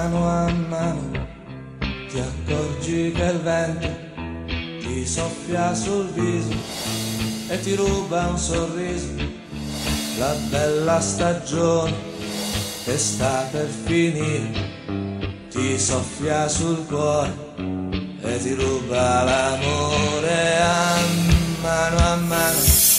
a mano ti accorgi che il vento ti soffia sul viso e ti ruba un sorriso, la bella stagione che sta per finire, ti soffia sul cuore e ti ruba l'amore a mano a mano.